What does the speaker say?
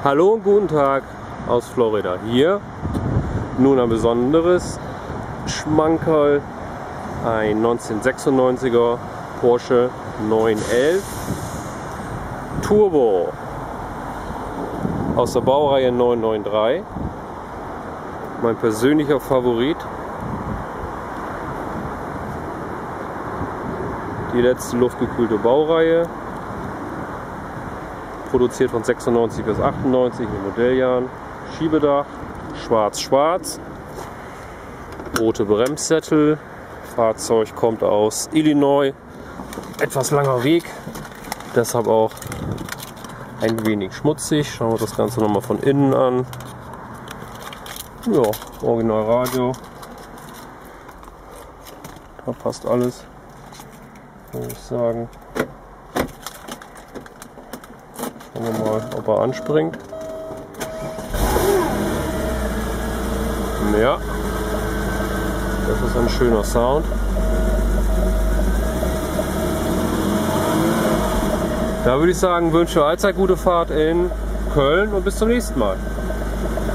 Hallo und guten Tag aus Florida. Hier nun ein besonderes Schmankerl, ein 1996er Porsche 911 Turbo aus der Baureihe 993. Mein persönlicher Favorit. Die letzte luftgekühlte Baureihe. Produziert von 96 bis 98 in Modelljahren. Schiebedach, schwarz-schwarz. Rote Bremssättel. Fahrzeug kommt aus Illinois. Etwas langer Weg, deshalb auch ein wenig schmutzig. Schauen wir das Ganze nochmal von innen an. Ja, Originalradio. Da passt alles, würde ich sagen. Schauen wir mal, ob er anspringt. Ja, das ist ein schöner Sound. Da würde ich sagen, wünsche allzeit gute Fahrt in Köln und bis zum nächsten Mal.